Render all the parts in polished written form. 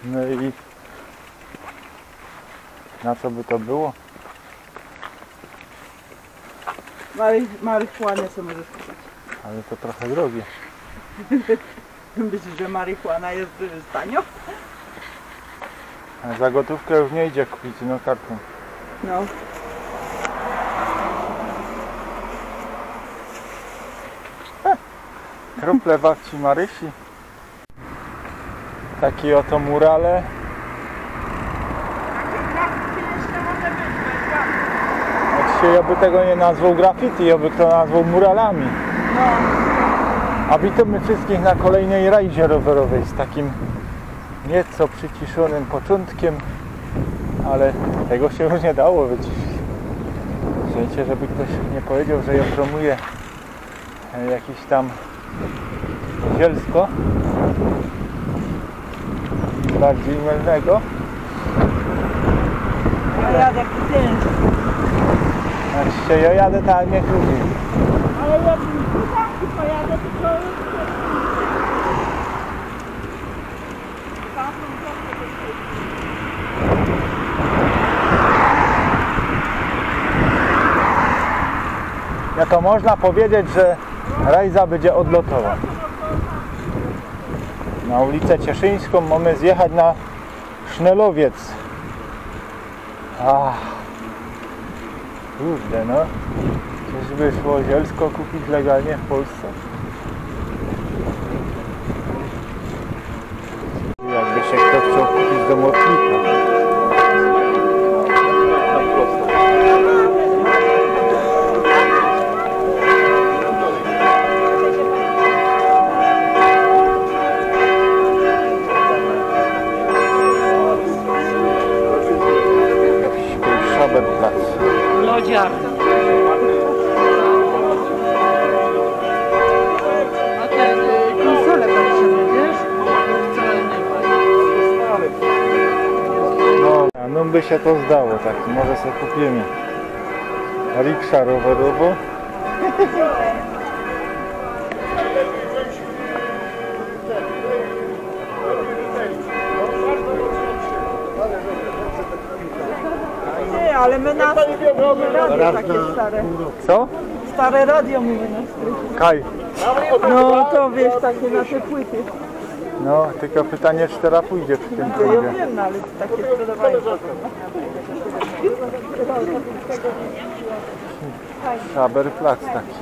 No i na co by to było? Marihuanę co możesz kupić. Ale to trochę drogie. Myślisz, że marihuana jest tanio? A za gotówkę już nie idzie kupić, no kartą. No. Krople babci Marysi. Takie oto murale. Oczywiście ja by tego nie nazwał graffiti, ja by to nazwał muralami. No. A witamy wszystkich na kolejnej rajdzie rowerowej z takim nieco przyciszonym początkiem, ale tego się już nie dało wyciszyć. Słuchajcie, żeby ktoś nie powiedział, że ja promuję jakiś tam zielsko bardziej mylnego. Ja jadę po ciężko. Znaczy ja jadę tak jak lubię. Ale jak mi pojadę, to Ja to można powiedzieć, że rajza będzie odlotowa. Na ulicę Cieszyńską mamy zjechać na Sznelowiec. Kurde no. Czyżby szło zielsko kupić legalnie w Polsce? Jakby się ktoś chciał kupić do Motlika. Lodziar. A te konsole patrzymy, wiesz? Wcale nie ma. No by się to zdało, tak. Może sobie kupimy riksza rowerową. Nie, ale my na radio takie stare. Co? Stare radio mówię na strychu. Kaj. No to wiesz, takie na te płyty. No, tylko pytanie, czy teraz pójdzie przy tym Ja trybie. wiem, no, ale takie sprzedawają. Szaberplac taki.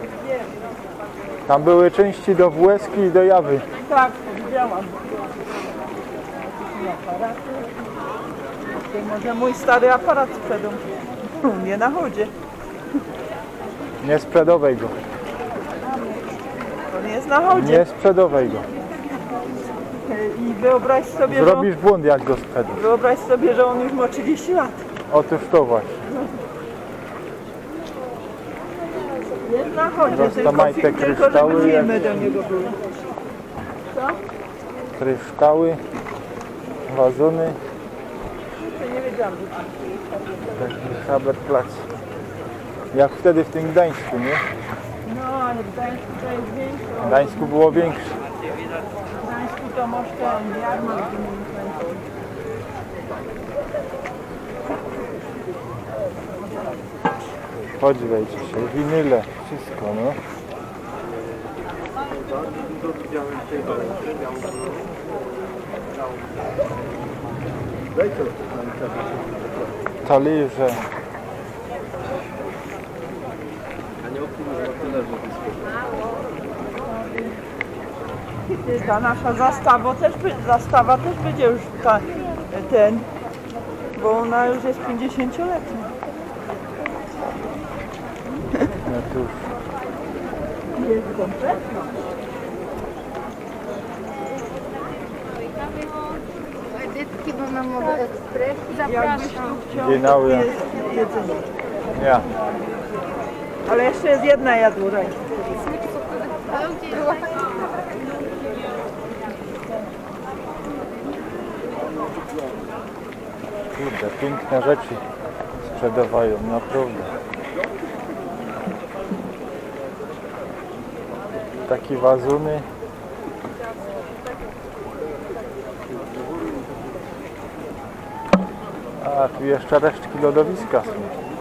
Tam były części do Włeski i do Jawy. Tak, widziałam. Może mój stary aparat sprzedał. Nie na chodzie. Nie sprzedawaj go. To nie jest na chodzie. Nie sprzedawaj go. I wyobraź sobie, Zrobisz błąd, jak go sprzedasz. wyobraź sobie, że on już ma 30 lat. Otóż to właśnie. Jest na chodzie, Rozstamaj te tylko żeby kryształy, filmy do niego były. Co? Kryształy, wazony. To nie wiedziałam. Taki Szaberplac. Jak wtedy w tym Gdańsku, nie? No, ale w Gdańsku to jest większe. W Gdańsku było większe. W Gdańsku to może ten jarmark wymienić. Chodź, wejdzie się. Winyle, wszystko, no. Talerze. Ta nasza zastawa też będzie już ten, bo ona już jest 50-letnia. No tu Jest kompletna. Edytki, bo na Modę Ekspres. Jakbyś tu Zapraszam. chciał, Genau, ja. jest jedzenie. ja. Ale jeszcze jest jedna jadłura. Kurde, piękne rzeczy sprzedawają, naprawdę. Takie wazuny. A tu jeszcze resztki lodowiska są.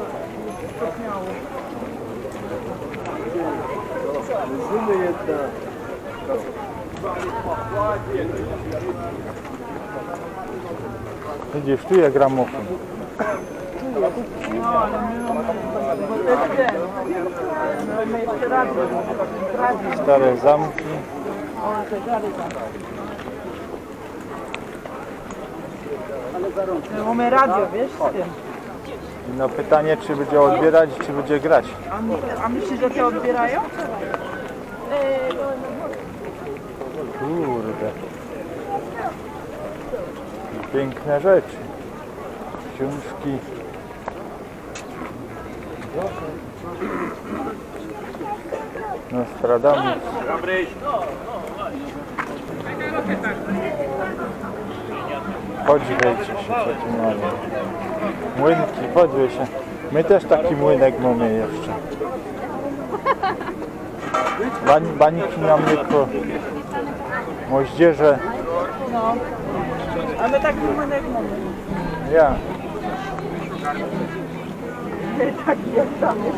Widzisz, tu jest gramofon. No, ale bo to jest ten. Mamy jeszcze radio. Stare zamki. O, te gary tam. Mamy radio, wiesz, z tym. No pytanie, czy będzie odbierać, czy będzie grać. A myślisz, że te odbierają? Kurde. Piękne rzeczy. Książki. Nostradamus. Chodź, wejdźcie się, co tu mamy. Młynki, chodź, się. My też taki młynek mamy jeszcze. Bańki na mleko. Moździerze. No. A my taki młynek mamy. Ja. Taki jak tam jest.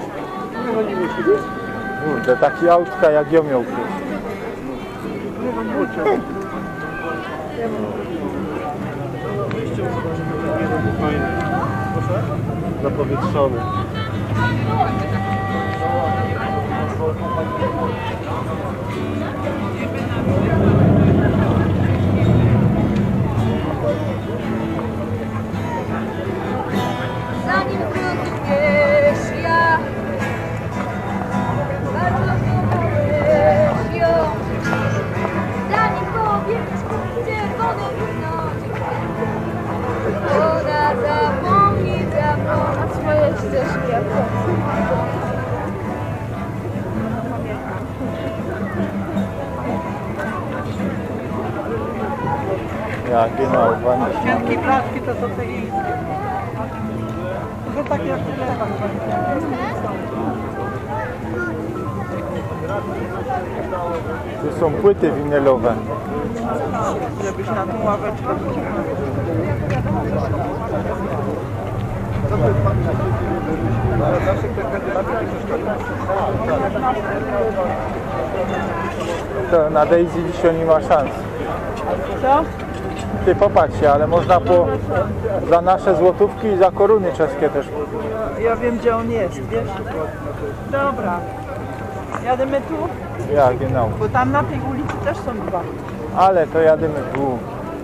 Kurde, taki autka jak ja miał kiedyś. Zapowietrzony. Zanim wrócisz, ja bardzo kochałeś ją. Zanim powiesz czerwonym nocy, woda zapomni swoje ścieżki. Ja, genau, bańki. Wszystkie blaszki to są te chińskie. To takie jak tutaj. Tu są płyty winylowe. Żebyś na tą ławeczkę To na Daisy dzisiaj nie ma szans. Co? Ty popatrz się, ale można za nasze złotówki i za koruny czeskie też. Ja wiem, gdzie on jest, wiesz? Dobra. Jadymy tu, Ja, genau. bo tam na tej ulicy też są dwa. Ale to jadymy tu.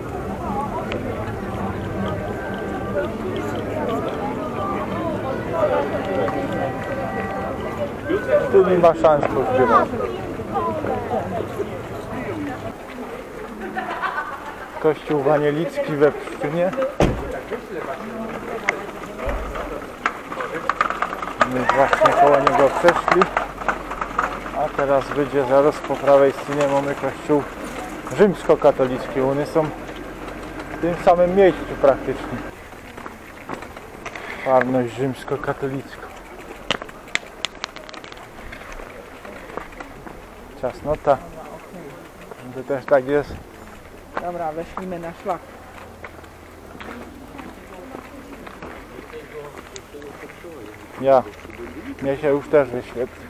Tu nie ma szans pozbierać. Kościół Wanielicki we Pszczynie. My właśnie koło niego przeszli. A teraz wyjdzie zaraz po prawej stronie mamy kościół rzymskokatolicki. One są w tym samym miejscu praktycznie. Farność rzymskokatolicka. Ciasnota. To też tak jest. Dobra, weźmimy na szlak. Ja. Mnie się już też wyświetli.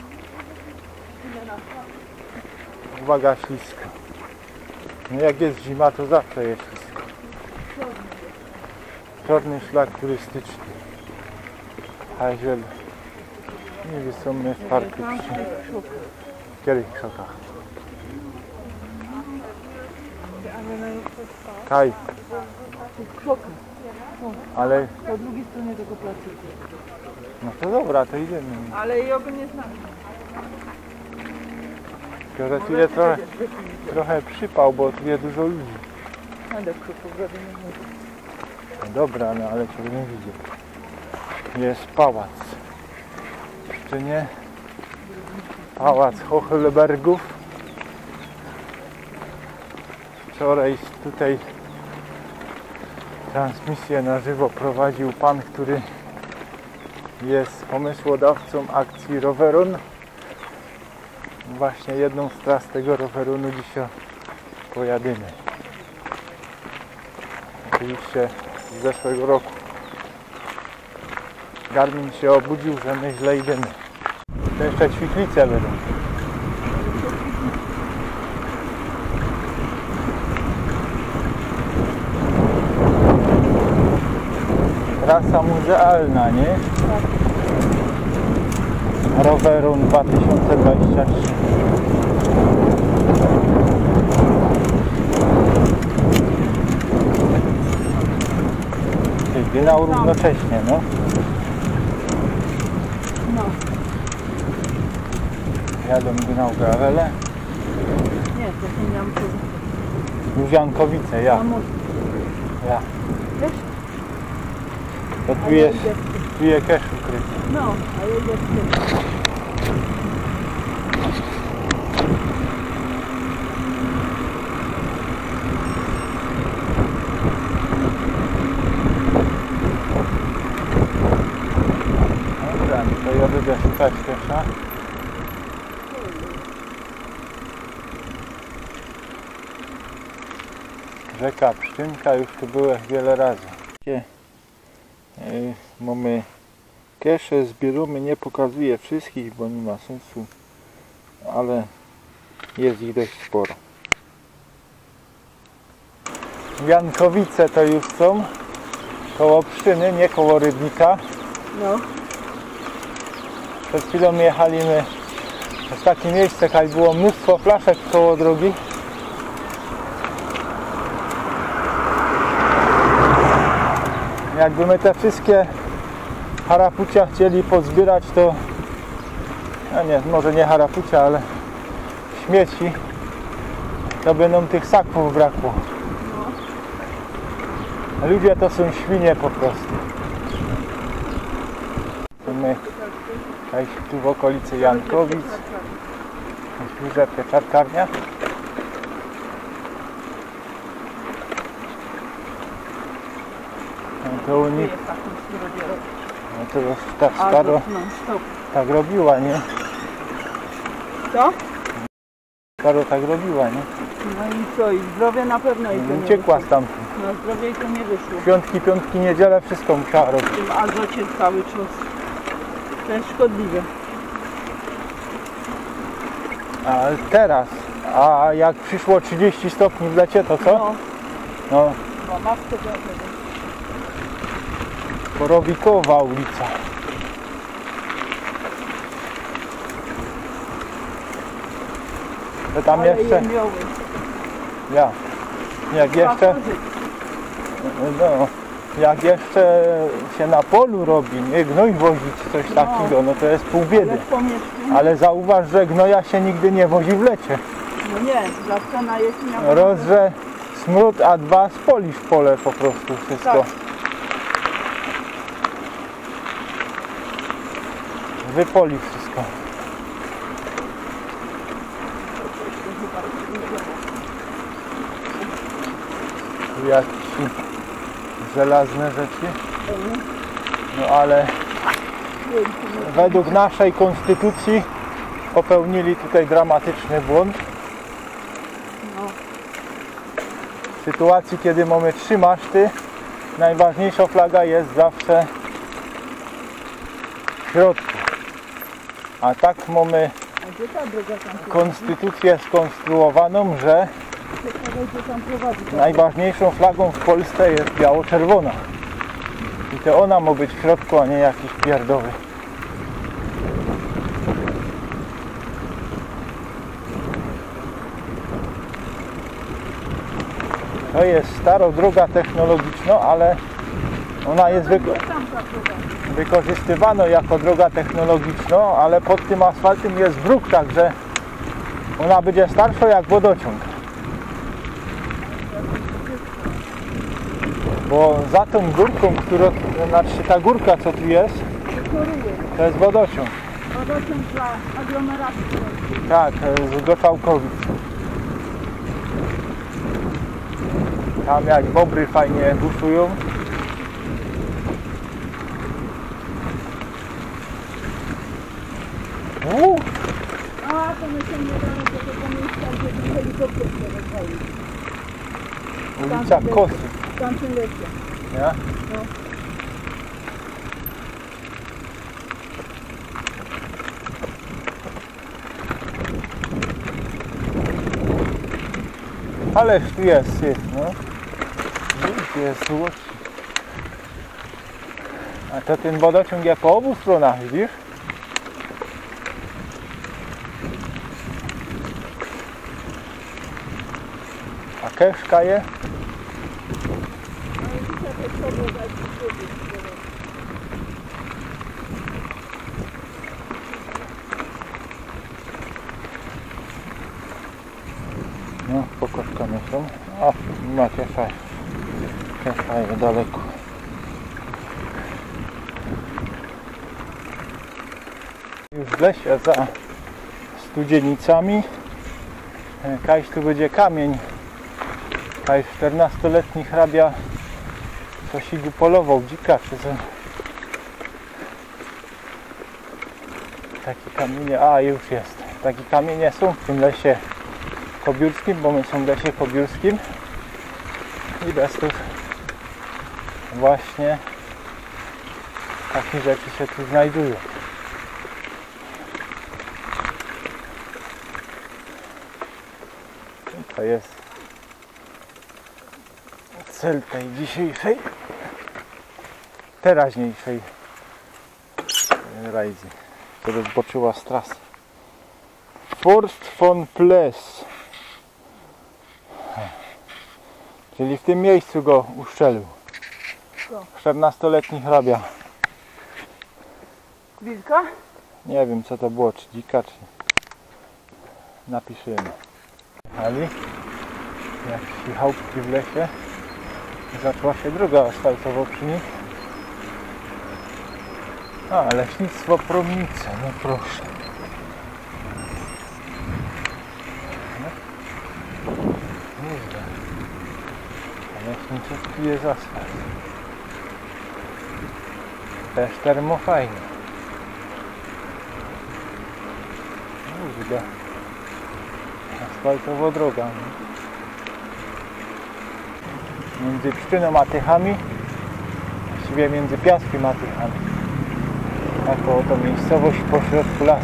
Uwaga, ślisko. No jak jest zima, to zawsze jest ślisko. Czarny szlak turystyczny. Haźel. Nie są my w parku przy których krzakach. Kaj. Ale... Po drugiej stronie tego placyku. No to dobra, to idziemy. Ale ja go nie znam. Tylko, że tyle trochę przypał, bo tu jest dużo ludzi. Będę krzyków nie mówię. No dobra, no ale cię nie widzę. Jest pałac. Czy nie? Pałac Hochlebergów. Wczoraj tutaj transmisję na żywo prowadził pan, który jest pomysłodawcą akcji Rowerun. Właśnie jedną z tras tego Rowerunu dzisiaj pojadymy. Oczywiście z zeszłego roku. Garmin się obudził, że my źle idziemy. To jeszcze ćwiklice będą. Trasa muzealna, nie? Rowerum 2023. Ginał równocześnie, no. No. Jadą ginał grawele. Nie, to się miałam tu. Józiankowice, ja. Ja. Wiesz? To tu jest kesz ukryty. No, a ja idę w tym. Dobra, to ja będę szukać kesza. Rzeka Pszczynka, już tu byłem wiele razy. Mamy kesze, zbieramy, nie pokazuję wszystkich, bo nie ma sensu, ale jest ich dość sporo. Jankowice to już są, koło Pszczyny, nie koło Rybnika. No. Przed chwilą jechaliśmy w takie miejsce, jak było mnóstwo flaszek koło drogi. Jakby my te wszystkie harapucia chcieli pozbierać, to no nie, może nie harapucia, ale śmieci, to by nam tych saków brakło. Ludzie to są świnie po prostu. My tu w okolicy Jankowic, bliżej pieczarkarnia. To u nich, no to już tak staro, tak robiła, nie? Co? Staro tak robiła, nie? No i co? I zdrowie na pewno jej to nie Uciekła wyszło. stamtąd. No zdrowie jej to nie wyszło. Piątki, niedzielę, wszystko musiała robić. W tym azocie cały czas. To jest szkodliwe. A teraz, a jak przyszło 30 stopni w lecie, to co? No, No, chyba maskę do tego. Korowikowa ulica. To tam Ale jeszcze, jemioły. jak jeszcze, no, jak jeszcze się na polu robi, nie, gnój wozić, coś takiego, no to jest pół biedy. Ale w pomieszczeniu? Ale zauważ, że gnoja się nigdy nie wozi w lecie. No nie, zawsze na jesień. albo- Rozrze smród, a dwa spolisz pole po prostu wszystko. Tak. Wypoli wszystko. Tu jakieś żelazne rzeczy. No ale według naszej konstytucji popełnili tutaj dramatyczny błąd. W sytuacji, kiedy mamy 3 maszty, najważniejsza flaga jest zawsze w środku. A tak mamy A gdzie ta droga tam prowadzi? konstytucję skonstruowaną, że Ciekawe, gdzie tam prowadzi. najważniejszą flagą w Polsce jest biało-czerwona. I to ona ma być w środku, a nie jakiś pierdowy. To jest starodroga technologiczna, ale ona jest Tam ta prowadzi. wykorzystywana jako droga technologiczna, ale pod tym asfaltem jest bruk, także ona będzie starsza jak wodociąg. Bo za tą górką, znaczy ta górka, co tu jest, to jest wodociąg. Wodociąg dla aglomeracji. Tak, z Goczałkowic. Tam jak bobry fajnie buszują. A, to my się nie damy do tego miejsca, gdzie helikopter się rozwalił. Ulica Tam- Kosy. W tamtym lesie. Nie? No. Ależ tu jest, no. Jest złoci. A to ten wodociąg jest po obu stronach, widzisz? A keszka je? No, pokoczkami są. A, macie fajnie. Fajnie daleko. Już w lesie za Studzienicami. Kiedyś tu będzie kamień. Kiedyś 14-letni hrabia coś go polował, dzika czy co. Takie kamienie, a już jest. Takie kamienie są w tym lesie kobiórskim, bo my są w lesie kobiórskim. I bez tych właśnie takie rzeczy się tu znajdują. I to jest cel tej dzisiejszej, teraźniejszej rajdy, która zboczyła z trasy. Forst von Ples. Czyli w tym miejscu go uszczelił. 14-letni hrabia. Wilka? Nie wiem co to było, czy dzika, czy... Napiszemy. Ali, jak chałupki w lesie, zaczęła się droga asfaltowa przy nich. A, leśnictwo Promnice, no proszę. Nieźle. Leśniczówki jest asfalt. Też termofajnie. Kurde. Asfaltowa droga. Między Pszczyną a Tychami, właściwie między Piaskiem a Tychami. Taką oto miejscowość pośrodku lasu.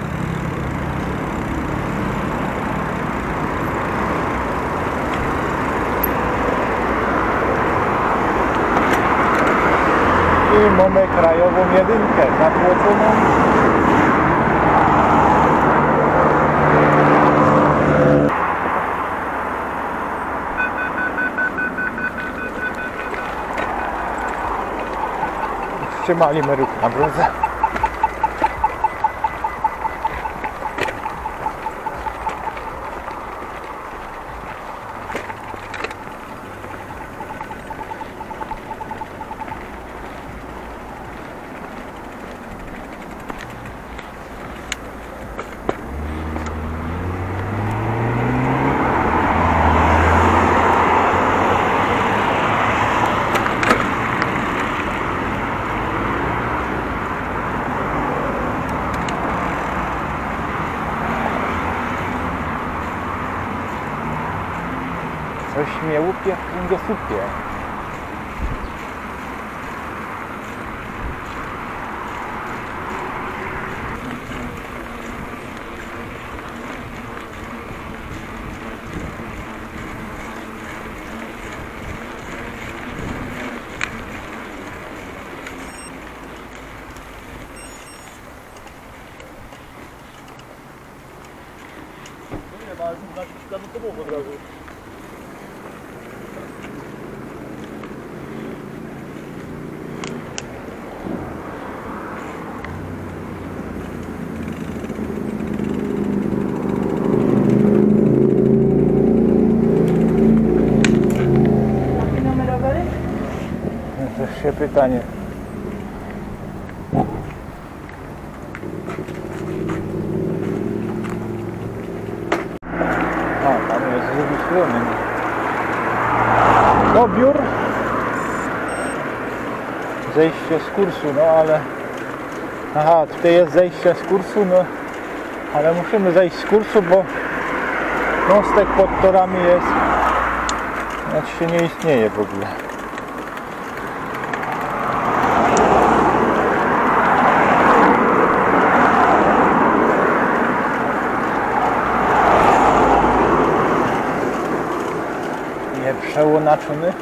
I mamy krajową jedynkę zatłoconą. Wstrzymaliśmy ruch na drodze. Coś mnie łupie w kręgosłupie. Też się pytanie. A, tam jest z drugiej strony. Dobiór. Zejście z kursu, no ale... Aha, tutaj jest zejście z kursu, no... Ale musimy zejść z kursu, bo... Mostek pod torami jest... Znaczy się nie istnieje w ogóle. przełonaczony.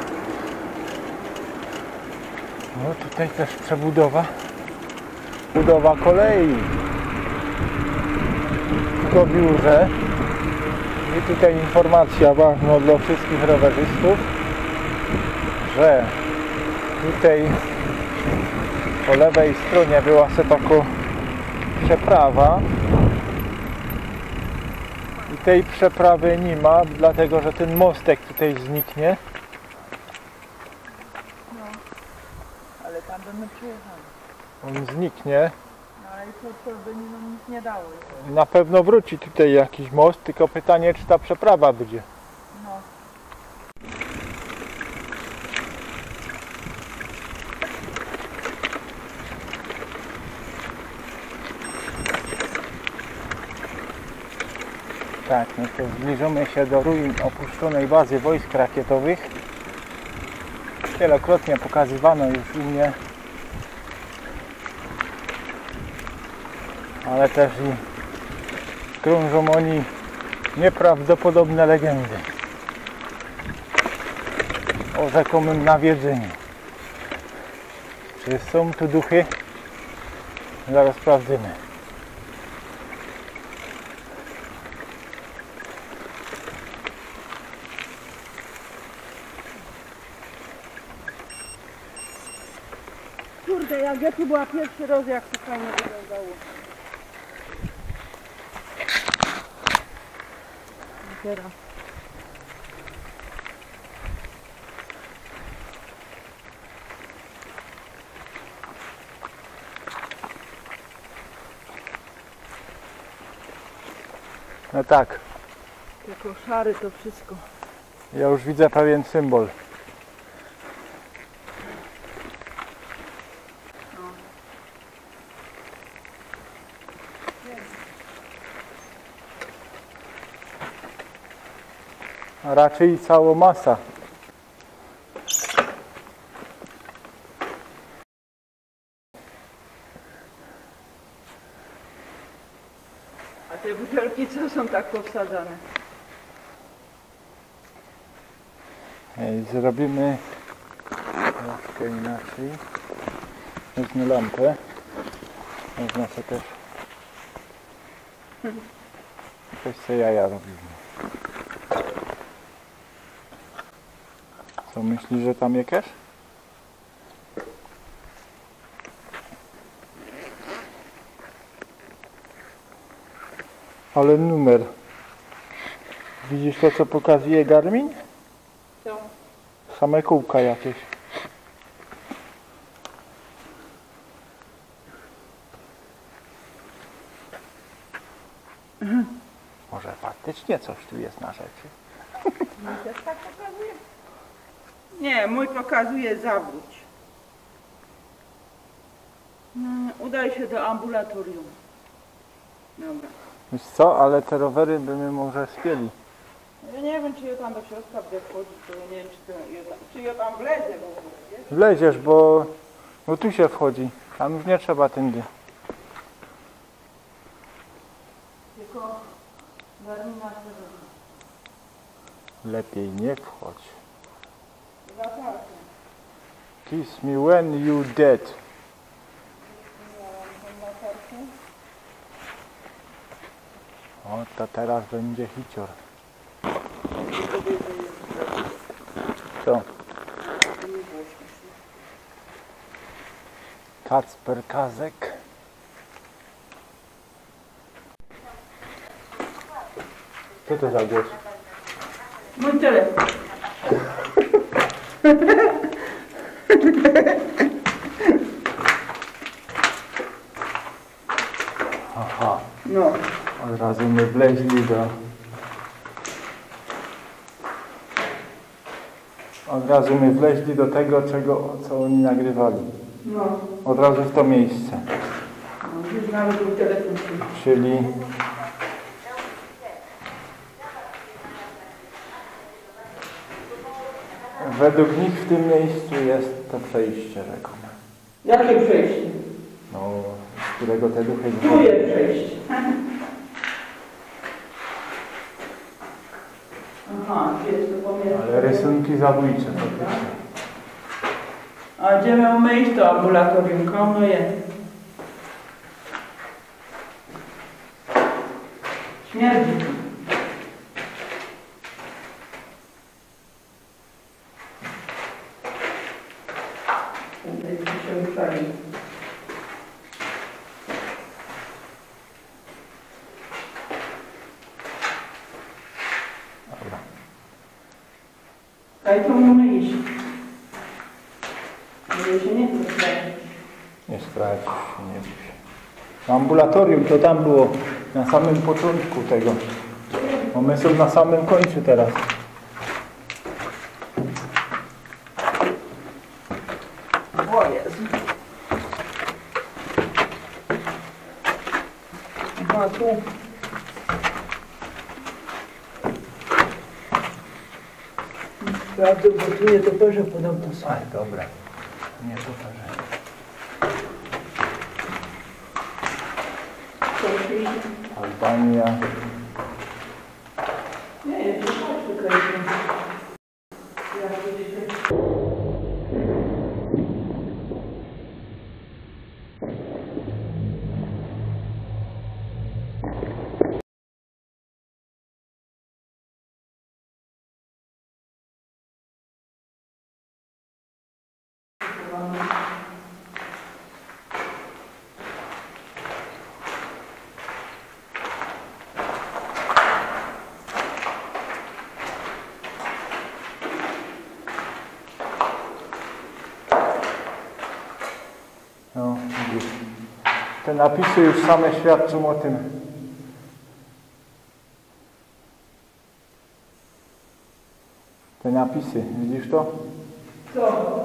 No tutaj też przebudowa. Budowa kolei. W biurze. I tutaj informacja ważna dla wszystkich rowerzystów, że tutaj po lewej stronie była sobie taka przeprawa i tej przeprawy nie ma, dlatego że ten mostek tutaj zniknie. No, ale tam by my przyjechali. On zniknie. No ale to by nam nic nie dało. Na pewno wróci tutaj jakiś most, tylko pytanie, czy ta przeprawa będzie. No. Tak, no to zbliżamy się do ruin opuszczonej bazy wojsk rakietowych. Wielokrotnie pokazywano już u mnie, ale też i krążą oni nieprawdopodobne legendy o rzekomym nawiedzeniu. Czy są tu duchy? Zaraz sprawdzimy. Kurde, jak ja tu była pierwszy raz, jak to fajnie wyglądało. I teraz. No tak, Tylko szary to wszystko. ja już widzę pewien symbol. A raczej cała masa. A te butelki co są tak powsadzane? I zrobimy troszkę inaczej. Weźmy lampę. Można sobie też coś co jaja robimy. Co myślisz, że tam jakieś? Ale numer. Widzisz to, co pokazuje Garmin? Co? Same kółka jakieś. Może faktycznie coś tu jest na rzeczy. Mój też tak pokazuje? Nie, mój pokazuje zawróć. Udaj się do ambulatorium. Dobra. Wiesz co, ale te rowery by my może spieli. Ja nie wiem, czy ja tam do środka będę wchodzić, to ja nie wiem, czy ja tam wlezę w ogóle, wiesz? Wleziesz, bo tu się wchodzi. Tam już nie trzeba tędy. Tylko Garmina chce zrobić. Lepiej nie wchodź. Latarkę. Kiss me when you dead. Miałam tą latarkę. O, to teraz będzie hicior. Co? Kacper Kazek. Co to za głos? Mój telefon. Aha, No. od razu my wleźli do... Od razu my wleźli do tego, co oni nagrywali. No. Od razu w to miejsce. No, już nawet był telefon. Czyli według nich w tym miejscu jest to przejście rzekome. Jakie przejście? No, z którego te duchy Tu jest przejście. Aha, jest to pomieszczenie. Ale rysunki zabójcze faktycznie. A gdzie mamy iść to ambulatorium? Kono je. Śmierdzi. Tutaj się ruszali. Dobra. Kaj to mamy iść? Żeby się nie puszczać. Nie stracisz się, nie bój się. No, ambulatorium to tam było na samym początku tego. Bo my są na samym końcu teraz. O Jezu. Aha, tu. Sprawdzę, bo tu nie toperze podobno są. Aj, dobra. Nie pokażę. Albania. Nie, nie, to tak wykreślę. Ja gdzieś No, widzisz. Te napisy już same świadczą o tym. Te napisy, widzisz to? Co?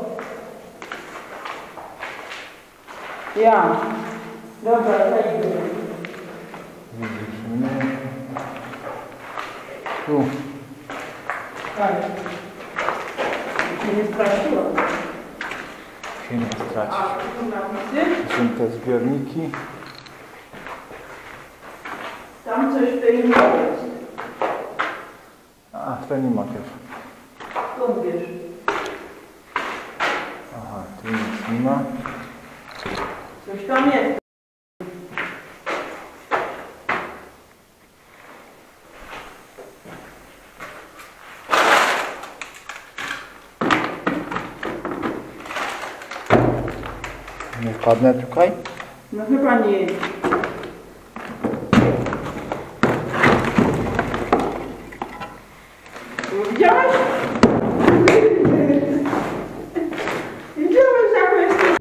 Ja. Dobra, zajdę. Widzisz, my... Tu. Tak. Się nie straszyło. Się nie straci. A, tu są napisy? To są te zbiorniki. Tam coś w tej nie jest. A, to nie ma też. Skąd wiesz? Aha, tu nic nie ma. Coś tam jest. Nie wpadnę tutaj? No chyba nie. Widziałeś? Widziałeś, jak jest?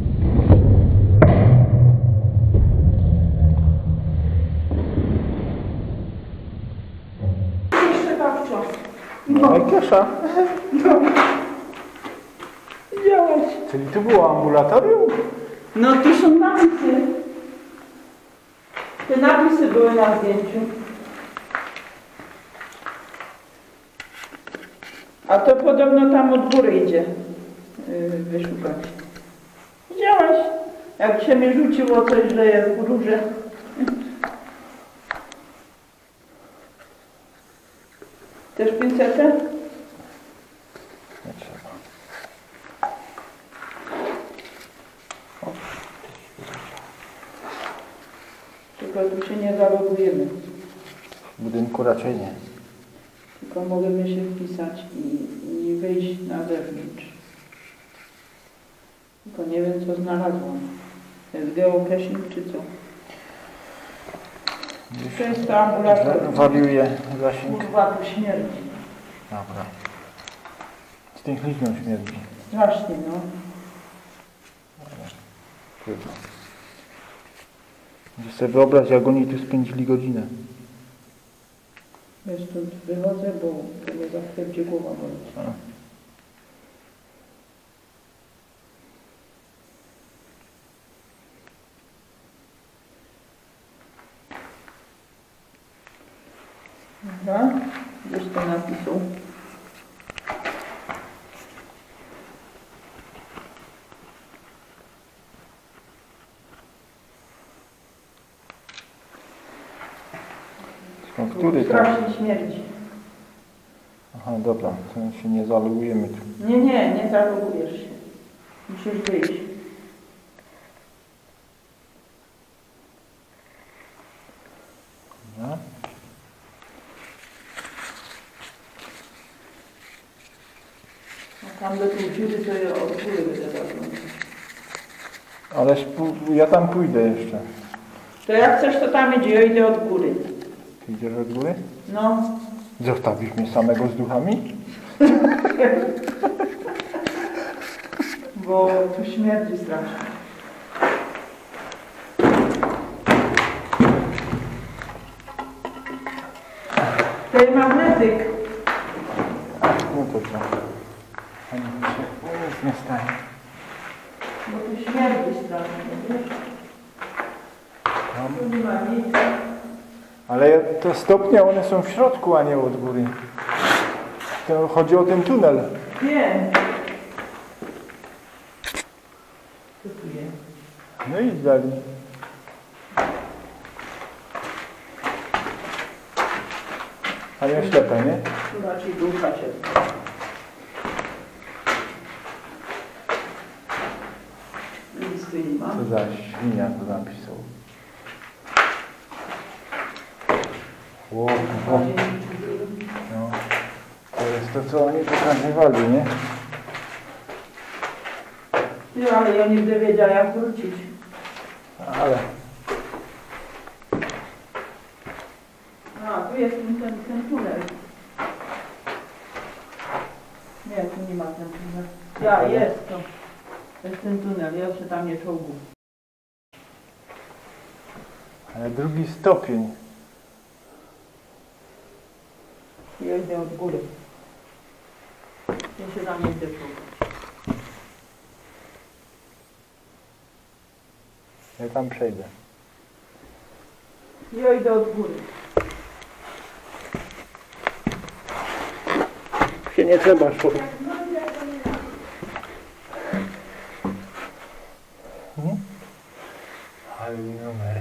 Jeszcze babcia. No i kiesza. No. Widziałeś? Czyli tu było ambulatorium? No tu są napisy. Te napisy były na zdjęciu. A to podobno tam od góry idzie wyszukać. Widziałaś? Jak się mi rzuciło coś, że jest w róże. Też pincetę? Nie trzeba. Tylko tu się nie zalogujemy. W budynku raczej nie. Tylko możemy się wpisać i wyjść na zewnątrz. Tylko nie wiem, co znalazłam. To jest geocaching czy co? To jest to ambulatorium. Wariuje zasięg. Kurwa, tu śmierdzi. Dobra. Z tych liczbą śmierdzi. Strasznie, no. Trudno. Musisz sobie wyobraź, jak oni tu spędzili godzinę. Ja stąd wychodzę, bo to mnie za chwilę będzie głowa boleć. A. Dobra, gdzieś to napisał. No, który to? Strasznie śmierdzi. Aha, dobra, to się nie zalogujemy tu. Nie zalogujesz się. Musisz wyjść. No. A tam do tej dziury to ja od góry będę zaglądać. Ależ ja tam pójdę jeszcze. To jak chcesz, to tam idzie, ja idę od góry. Ty idziesz od góry? No. Zostawisz mnie samego z duchami? Bo tu śmierdzi strasznie. Ten magnetyk. No to co? Ani się nic nie stanie. Bo tu śmierdzi strasznie, wiesz? Tu nie ma nic. Ale te stopnie, one są w środku, a nie od góry. To chodzi o ten tunel. Nie. Co tu jest? No i dalej. A ja ślepe, nie? Tu raczej ducha się. Listy nie ma. Co za świnia to napisał. O, no. To jest to, co oni pokazywali, nie? Ty, ale ja nie będę wiedziała, jak wrócić. Ale A, tu jest ten tunel. Nie, tu nie ma ten tunel. Ja, jest to. To jest ten tunel, ja się tam nie czołgu. ale drugi stopień. Ja idę od góry. Ja się tam nie chcę czołgu. Ja tam przejdę. Ja idę od góry. Się nie trzeba szukać. Ale numer.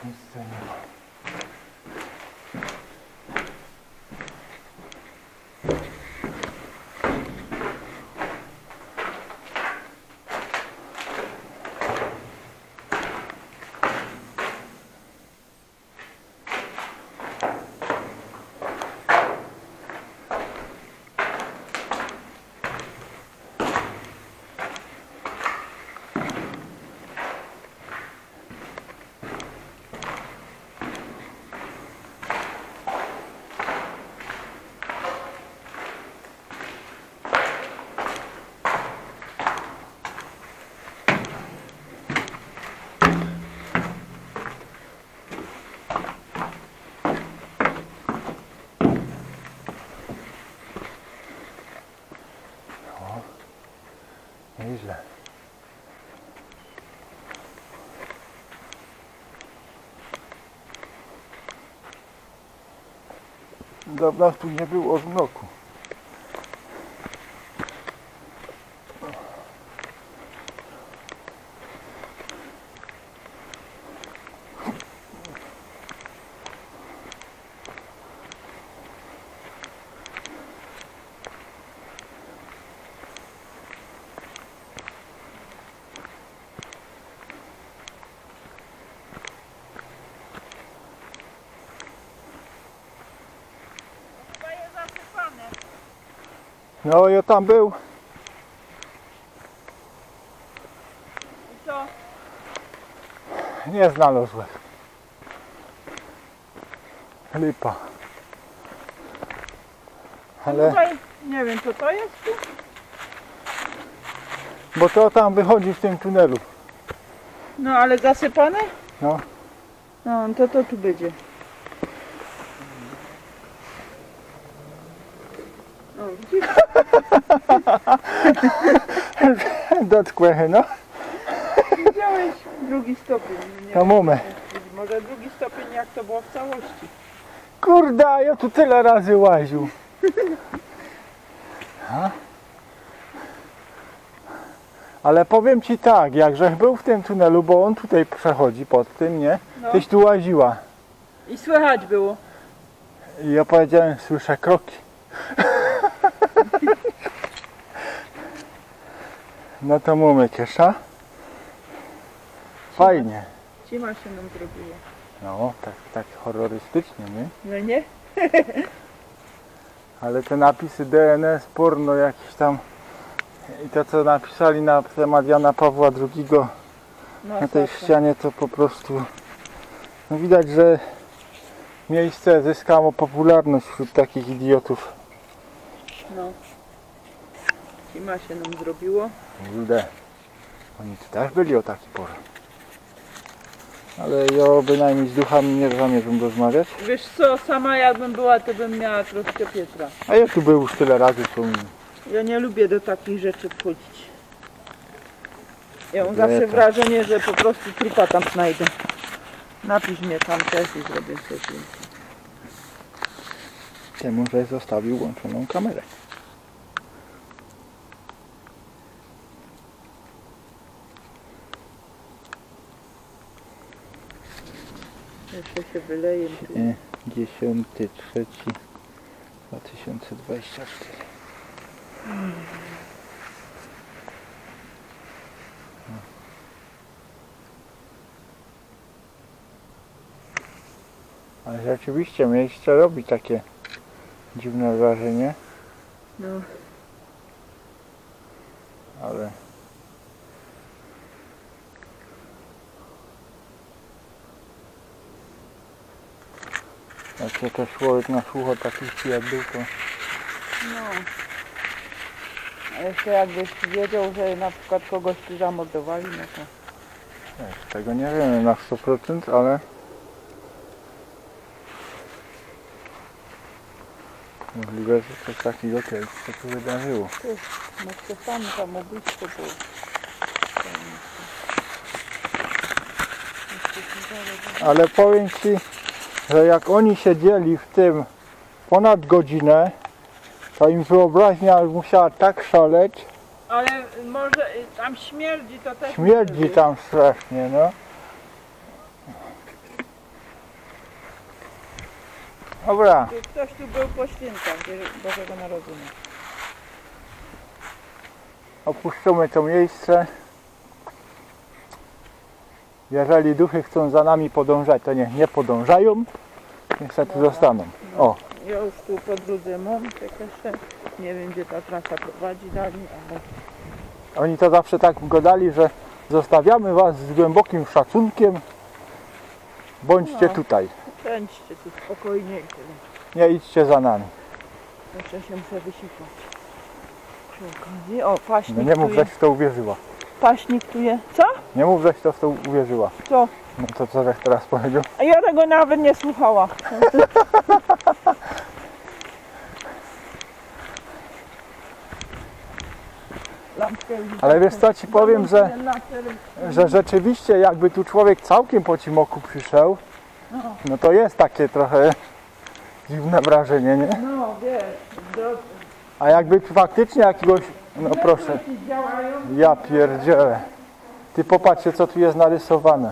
Nic tu nie ma. Nieźle. Dawno tu nie było zmroku. No ja tam był. I co? Nie znalazłem. Lipa. Ale, Tutaj, nie wiem co to jest tu? bo to tam wychodzi w tym tunelu. No ale zasypane? No. No to tu będzie. O, widzisz? Dotkłe, no. Widziałeś drugi stopień. Nie To mamy. może drugi stopień jak to było w całości. Kurda, ja tu tyle razy łaził. Ha? Ale powiem ci tak, jak Grzech był w tym tunelu, bo on tutaj przechodzi pod tym, nie? No. Tyś tu łaziła. I słychać było. I ja powiedziałem, słyszę kroki. No to mamy kiesza. Fajnie. Cima się nam zrobiło. No, tak horrorystycznie, nie? No nie? Ale te napisy DNS, porno jakieś tam i to co napisali na temat Jana Pawła II No, na tej tak. ścianie, to po prostu no widać, że miejsce zyskało popularność wśród takich idiotów. No. Cima się nam zrobiło. Kurde, oni tu też byli o taki porze. Ale ja bynajmniej z duchami nie zamierzam rozmawiać. Wiesz co, sama jakbym była, to bym miała troszkę Pietra. A ja tu był już tyle razy, co Ja nie lubię do takich rzeczy wchodzić. Ja mam Dobra, zawsze to- wrażenie, że po prostu trupa tam znajdę. Napisz mnie tam też i zrobię sobie. temu, że zostawił włączoną kamerę. Jeszcze się wyleję. 10.03.2024. Ale rzeczywiście miejsce robi takie dziwne wrażenie, No. ale jak się też człowiek nasłucha takich jak był, to No. A jeszcze jakbyś wiedział, że na przykład kogoś tu zamordowali, no to... tego nie wiemy na 100%, ale możliwe, że coś takiego kiedyś się tu wydarzyło. Może sami samobójstwo było. Ale powiem ci, że jak oni siedzieli w tym ponad godzinę, to im wyobraźnia musiała tak szaleć, Ale może tam śmierdzi to też. śmierdzi tam strasznie, no. Dobra, Ktoś tu był po świętach Bożego Narodzenia. opuszczamy to miejsce. Jeżeli duchy chcą za nami podążać, to niech nie podążają. Niestety zostaną. O, Ja już tu po drodze mam tak jeszcze. Nie wiem, gdzie ta trasa prowadzi dalej, ale oni to zawsze tak gadali, że zostawiamy was z głębokim szacunkiem. Bądźcie No. tutaj. pędźcie tu spokojnie i tyle. Nie idźcie za nami. Jeszcze się muszę wysikać. Przy okazji. O, paśnik No nie mów, tu żeś jest. w to uwierzyła. Paśnik tu jest. Co? Nie mów, żeś to w to uwierzyła. Co? No to co żeś teraz powiedział? A ja tego nawet nie słuchała. Lampkę już Ale wiesz co, ci powiem, że rzeczywiście jakby tu człowiek całkiem po cimoku przyszedł, no to jest takie trochę dziwne wrażenie, nie? No wiesz, drodzy. A jakby tu faktycznie jakiegoś, no proszę, Działają. ja pierdzielę. Ty popatrzcie, co tu jest narysowane.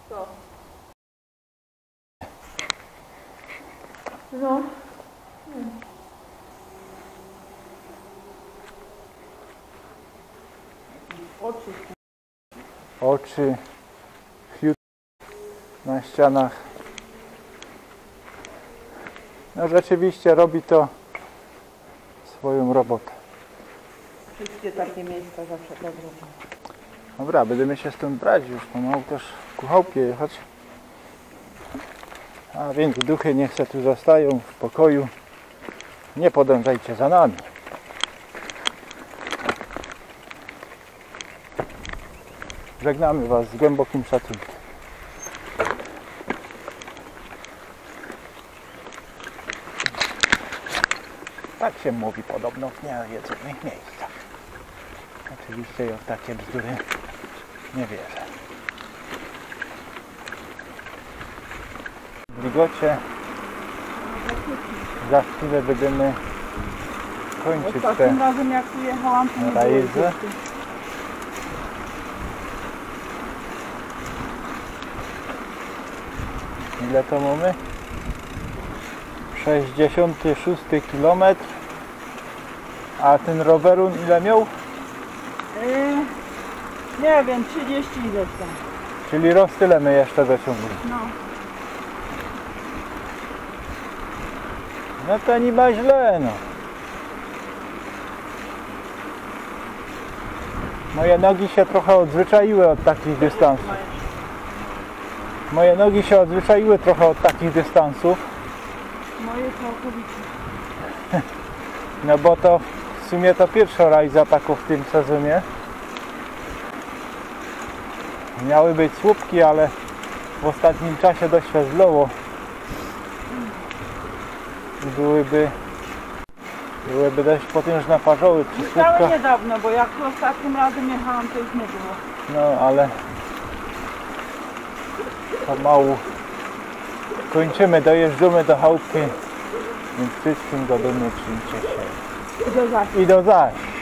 No. Oczy. Oczy, fiut na ścianach. No rzeczywiście robi to swoją robotę. Wszystkie takie miejsca zawsze tak robią. Dobra, będziemy się stąd brać już, pomału też ku chałupie jechać. A więc duchy niech se tu zostają w pokoju. Nie podążajcie za nami. Żegnamy was z głębokim szacunkiem. Tak się mówi podobno w niejedzonych miejscach. Oczywiście ja w takie bzdury nie wierzę. W Ligocie za chwilę będziemy kończyć te Ostatnim razem jak tu jechałam, to nie było rajzy. dzieci. Ile to mamy? 66 km. A ten rowerun ile miał? Nie wiem, 30 ileś tam. Czyli tyle my jeszcze dociągli. No. No to nie ma źle, no. Moje nogi się trochę odzwyczaiły od takich dystansów. Moje nogi się odzwyczaiły trochę od takich dystansów. Moje całkowicie. No bo to w sumie to pierwsza rajza taką w tym sezonie. Miały być słupki, ale w ostatnim czasie dość świeżlowo. Byłyby dość potężne parzoły przy Wcale słupkach. niedawno, bo jak tu ostatnim razem jechałam, to już nie było. No ale pomału kończymy, dojeżdżamy do chałupy, więc wszystkim do domu, trzymcie się Do zaś. i do zaś.